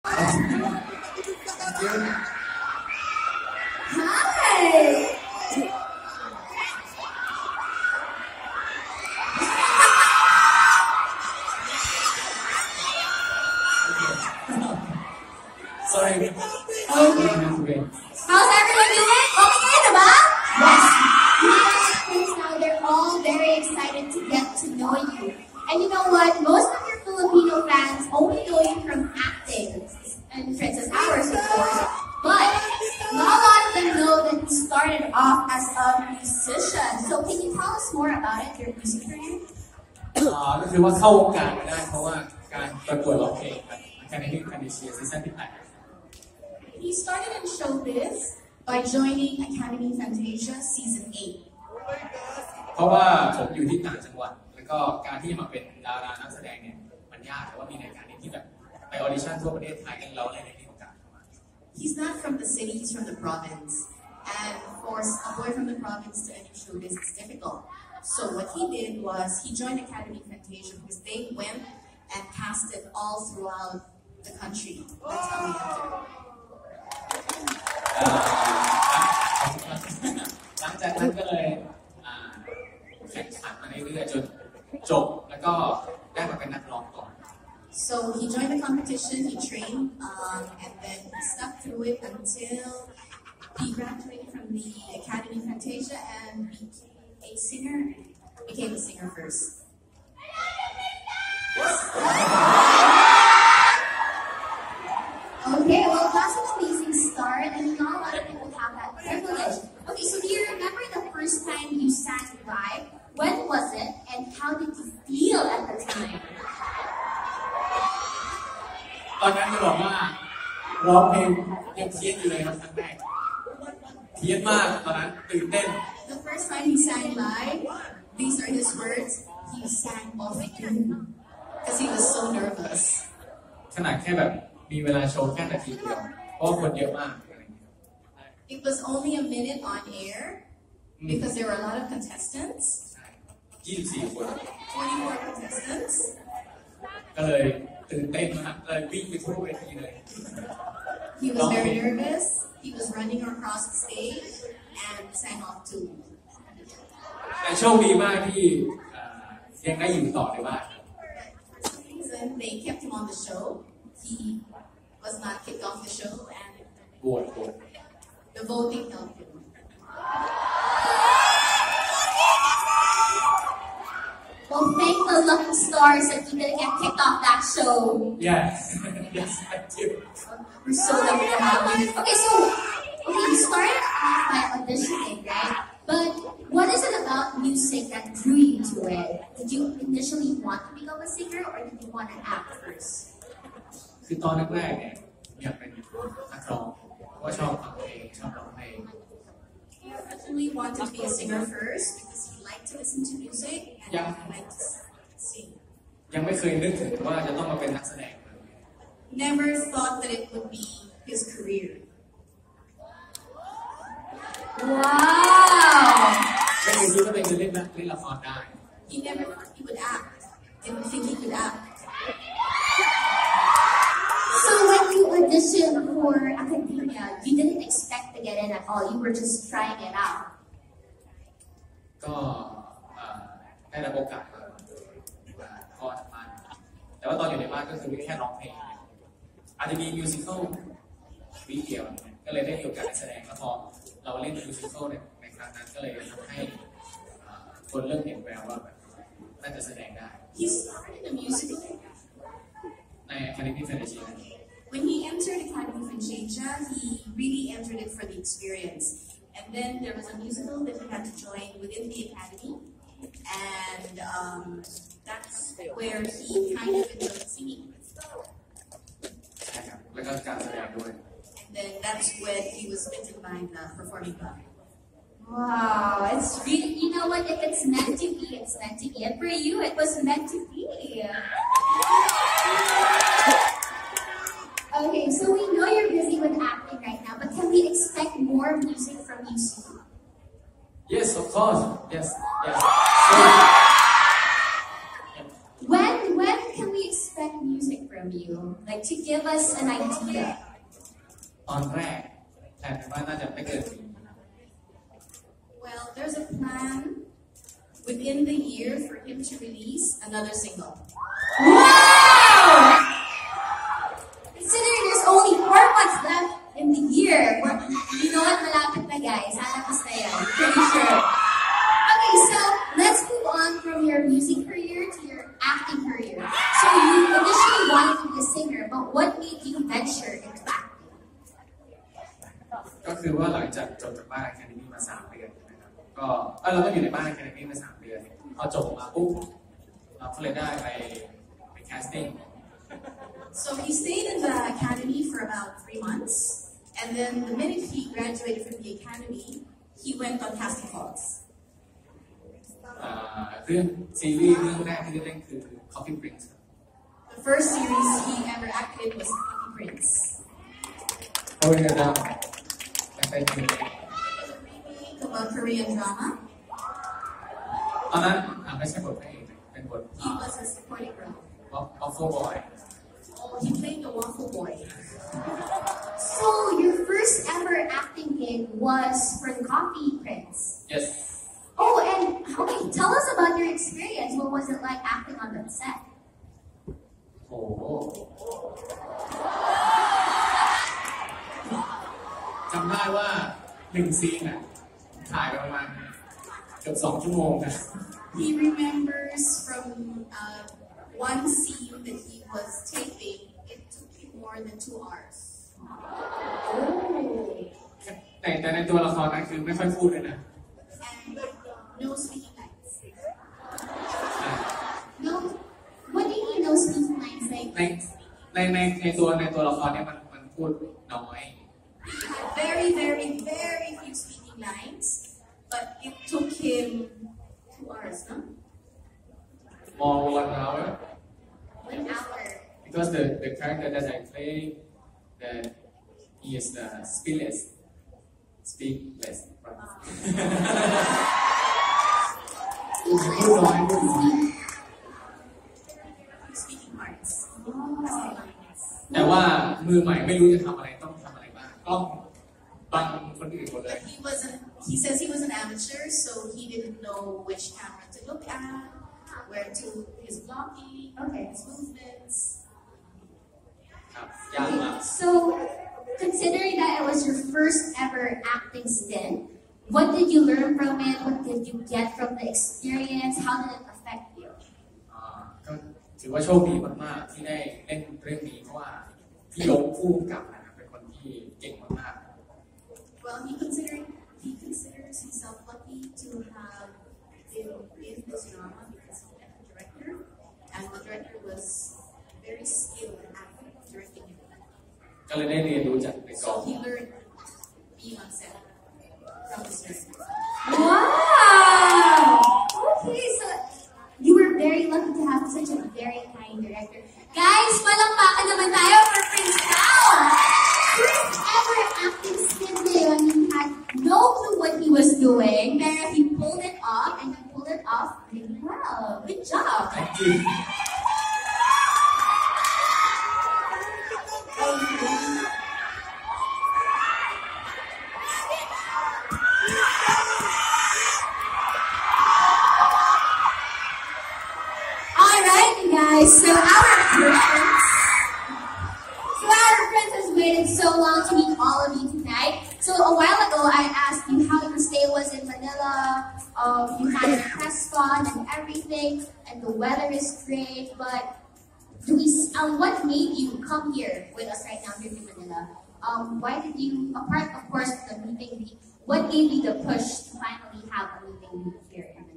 Hi. Sorry. Okay. How's everyone doing? Okay, diba? Yes. Now they're all very excited to get to know you. And you know what? Most of your Filipino fans only know you from acting and Princess Hours, of course. But not a lot of them know that you started off as a musician. So can you tell us more about it, your music career? ก็คือว่าเข้าวงการมาได้เพราะว่าการประกวดร้องเพลงครับการในคันดิเชียซีซั่นที่8 He started in showbiz by joining Academy Fantasia Season 8. เพราะว่าผมอยู่ที่ต่างจังหวัดแล้วก็การที่จะมาเป็นดารานักแสดงเนี่ยมันยากแต่ว่ามีรายการนี้ที่แบบไปออดิชั่นทั่วประเทศไทยกันเราเลยได้มีโอกาสเข้ามา He's not from the city, he's from the province. And of course, a boy from the province to enter showbiz is difficult. So what he did was he joined Academy Fantasia because they went and casted all throughout the country. That's how he entered. หลังจากนั้นก็เลยแข่งขันมาเรื่อยๆจนจบแล้วก็ได้มาเป็นนักร้องก่อน So he joined the competition, he trained, and then he stuck through it until he graduated from the Academy Fantasia and became a singer first. Okay, well that's an amazing start, and not a lot of people have that privilege. Okay, so do you remember the first time you sang live? When was it, and how did you feel at the time? ตอนนั้นจะบอกว่าร้องเพลงยังเพี้ยนอยู่เลยครับครั้งแรกเพี้ยนมากตอนนั้นตื่นเต้น The first time he sang live, these are his words, he sang off tune because he was so nervous. ขนาดแค่แบบมีเวลาโชว์แค่นาทีเดียวเพราะคนเยอะมาก It was only a minute on air because there were a lot of contestants. 24 คน 24 contestants. ก็เลยตื่นเต้นมากเลยวิ่งไปทั่วเวทีเลย He was very nervous. He was running across the stage and sang off tune. แต่โชคดีมากที่ยังได้อยู่ต่อในบ้าน For some reason, they kept him on the show. He was not kicked off the show, and โหวต the voting helped him. Well, thank the lucky stars that you didn't get kicked off that show. yes yes I do We're so lucky to have you. Okay, you started off by auditioning, right? But what is it about music that drew you to it? Did you initially want to become a singer, or did you want to act first? คือตอนแรกๆเนี่ยอยากเป็นนักร้องเพราะว่าชอบฟังเพลงชอบร้องเพลง He originally wanted to be a singer first because he liked to listen to music and he liked to sing. ยังไม่เคยนึกถึงว่าจะต้องมาเป็นนักแสดง Never thought that it would be his career. Wow! ไม่เคยคิดว่าตัวเองจะเล่นละครได้ He never thought he would act. Didn't think he could act. So when you auditioned for academia, you didn't expect to get in at all. You were just trying it out. ก็ได้รับโอกาสพอทำงานแต่ว่าตอนอยู่ในบ้านก็คือแค่ร้องเพลงอาจจะมีมิวสิควลวิดีโอก็เลยได้มีโอกาสแสดงแล้วพอเราเล่นมิวสิควลในครั้งนั้นก็เลยทำให้คนเริ่มเห็นแววว่าแบบน่าจะแสดงได้ He started a musical ใน Academy Fantasia. When he entered Academy Fantasia, he really entered it for the experience. And then there was a musical that he had to join within the academy, and that's where he kind of enjoyed singing. ใช่ครับแล้วก็การแสดงด้วย And then that's when he was bitten by the performing bug. Wow, it's really, you know what, if it's meant to be, it's meant to be. And for you, it was meant to be. Okay, so we know you're busy with acting right now, but can we expect more music from you soon? Yes, of course. Yes. When can we expect music from you? Like like to give us an idea. ตอนแรกแผนว่าน่าจะไม่เกินปี Well, there's a plan within the year for him to release another single. Wow! Considering there's only 4 months left in the year, you know what, malapit na guys. Hanapos na yan. Pretty sure. Okay, so let's move on from your music career to your acting career. So you initially wanted to be a singer, but what made you venture into acting? ก็คือว่าหลังจากจบจากบ้าน Academy มา 3 เดือนนะครับก็เราก็อยู่ในบ้าน Academy มา 3 เดือนพอจบมาปุ๊บเราก็เลยได้ไปแคสติ้ง So he stayed in the academy for about 3 months, and then the minute he graduated from the academy, he went on casting calls. เรื่องซีรีส์เรื่องแรกที่ได้เล่นคือ Coffee Prince The first series he ever acted was Coffee Prince. โอ้ยนะ It was a remake of a Korean drama. ตอนนั้นไม่ใช่บทพระเอกเป็นบท He was a supporting role. Waffle Boy. Oh, he played the waffle boy. So your first ever acting gig was for the Coffee Prince. Yes. Oh, and okay, tell us about your experience. What was it like acting on that set? โอ้จำได้ว่า1 ซีนถ่ายประมาณเกือบ2 ชั่วโมงนะ He remembers from one scene that he was taping. It took him more than 2 hours. Oh. แต่ในตัวละครนั้นคือไม่ค่อยพูดเลยนะ And no speaking lines. No. What do you mean no speaking lines? Like ในตัวละครเนี่ยมันพูดน้อย he had very, very, very few speaking lines, but it took him 2 hours, no? More 1 hour. 1 hour. Because the character that I play, that he is the speechless. Speechless. Speaking parts. แต่ว่ามือใหม่ไม่รู้จะทำอะไรต้องทำอะไรบ้างต้องบังคนอื่นหมดเลย He says he was an amateur, so he didn't know which camera to look at, where to his blocking, his movements. ครับยากมาก So, considering that it was your first ever acting stint, what did you learn from it? What did you get from the experience? How did it affect you? ก็ถือว่าโชคดีมากๆที่ได้เล่นเรื่องนี้เพราะว่าพี่ยงผู้กำกับนะครับเป็นคนที่เก่งมาก Well, he considers himself lucky to have been in this drama because he met the director, and the director was very skilled at directing him. ๆก็เลยได้เรียนรู้จากในกอง So he learned being on set from the director. Wow! Okay, so you were very lucky to have such a very kind director. Guys, palakpakan naman tayo for Prince Tao! First ever acting stint when he had no clue what he was doing, but he pulled it off, and he pulled it off really well. Good job! Thank you. Alright, guys, so our friends has waited so long to meet all of you tonight. So a while ago, I asked you how your stay was in Manila. You had a press con and everything, and the weather is great. But what made you come here with us right now here in Manila? Why did you, apart of course the meeting, what gave you the push to finally have a meeting here in Manila?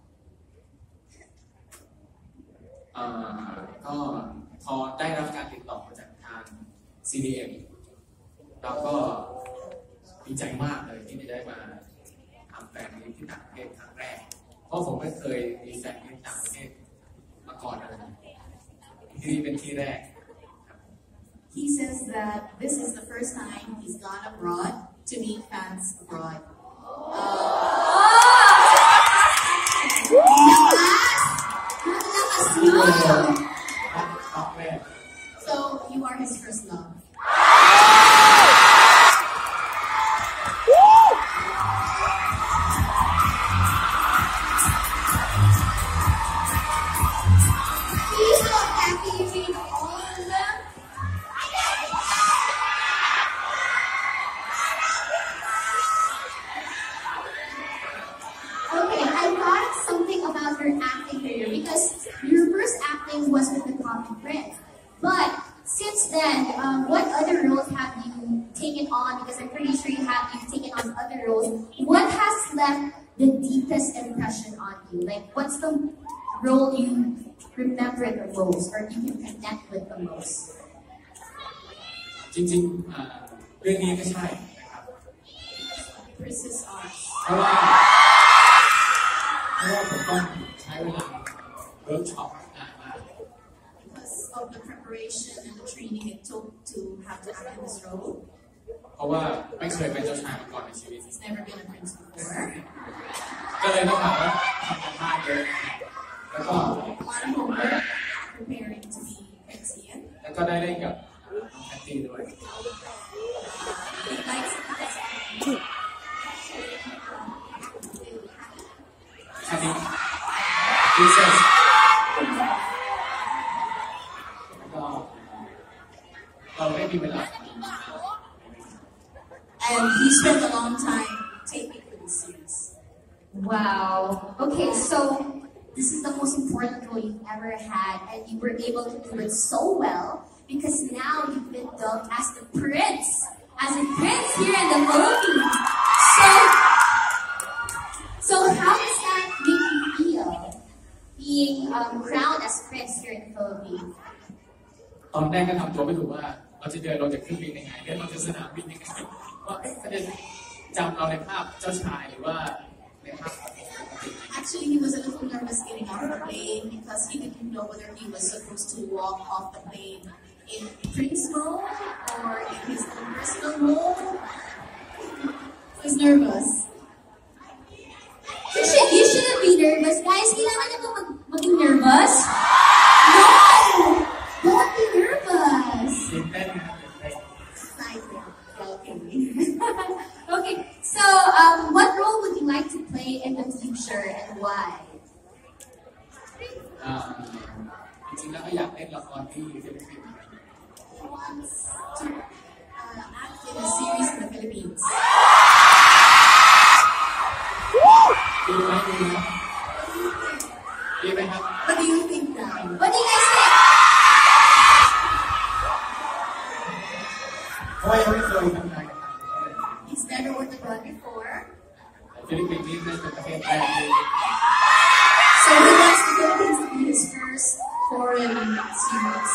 ก็พอได้รับการติดต่อจากทาง CDM เราก็ดีใจมากเลยที่ได้มาทำแฟนมิตที่ต่างประเทศครั้งแรกเพราะผมไม่เคยมีแฟนมิตต่างประเทศมาก่อนเลยที่นี่เป็นที่แรก He says that this is the first time he's gone abroad to meet fans abroad. So you are other roles have you taken on? Because I'm pretty sure you've taken on other roles. What has left the deepest impression on you? Like, what's the role you remember the most, or you can connect with the most? จริงๆเรื่องนี้ก็ใช่นะครับ Princess Arts. เพราะว่าผมต้องใช้เวลาเวิร์กช็อปนานมาก Because of the preparation and the training it took to have to act in this role. เพราะว่าไม่เคยเป็นเจ้าชายมาก่อนในชีวิต He's never been a prince before. ก็เลยต้องแบบว่าทำกันบ้านเยอะแล้วก็ A lot of homework preparing to be Prince Ian. แล้วก็ได้เล่นกับแพตตี้ด้วย He likes it. อันนี้ Princess แล้วก็เราได้มีเวลา And he spent a long time taping for this series. Wow. Okay, so this is the most important role you've ever had, and you were able to do it so well because now you've been dubbed as a prince here in the Philippines. So how does that make you feel, being crowned as prince here in the Philippines? ตอนแรกก็ทำตัวไม่ถูกว่าเราจะเดินลงจากเครื่องบินยังไงเดินลงจากสนามบินยังไงว่าเขาจะจำเราในภาพเจ้าชายหรือว่าในภาพ Actually, he was a little nervous getting off the plane because he didn't know whether he was supposed to walk off the plane in prince mode or in his own personal mode. He was nervous. You shouldn't be nervous, guys. Kailangan niyo ba maging nervous? No! Don't be nervous. Okay, so what role would you like to play in the future and why? จริงๆแล้วก็อยากเล่นละครที่ฟิลิปปินส์ He wants to act in a series in the Philippines. ดีไหมดีไหมครับ What do you think now? What do you guys think? เพราะว่ายังไม่เคยทำงานกับต่างประเทศ He's never worked abroad before. ฟิลิปปินส์นี่เป็นประเทศแรกที่ So he wants the Philippines to be his first foreign series.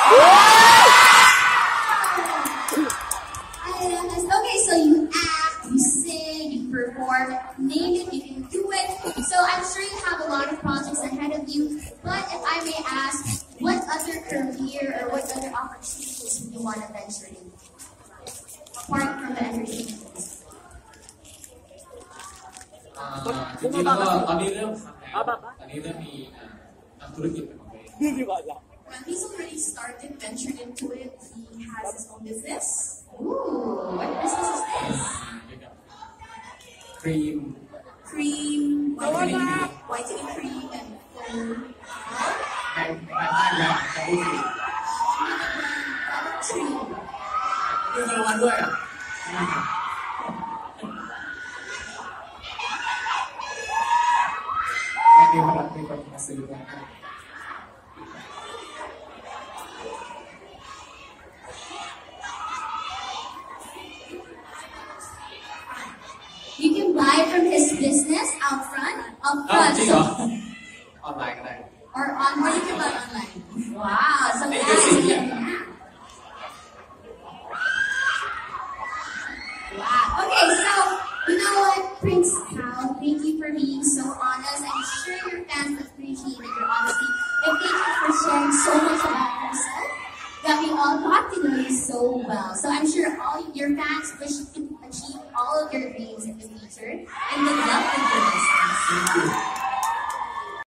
Okay, so you act, you sing, you perform, name it, you can do it. So I'm sure you have a lot of projects ahead of you. But if I may ask, what other career or what other opportunities do you want to venture in? Apart from the entertainment. จริงๆแล้วก็ตอนนี้เริ่มทำแล้วตอนนี้เริ่มมีทำธุรกิจเป็นของตัวเอง Well, he's already started, ventured into it. He has his own business. Ooh, what business is this? ครีม Cream, whitening cream, and foam. ในบ้านเราจะพูดถึง Tree. มีรางวัลด้วยอ่ะแม่เดียวรับเป็นคนมาซื้อแล้ว You can buy from his business out front. จริงเหรอออนไลน์ก็ได้ Or you can buy online. Wow, so that's Wow. Okay, so you know what, Prince Tao, thank you for being so honest. I'm sure your fans appreciated your honesty. And thank you for sharing so much about yourself that we all got to know you so well. So I'm sure all your fans wish you to achieve all of your dreams in the future. And good luck with your business. Thank you.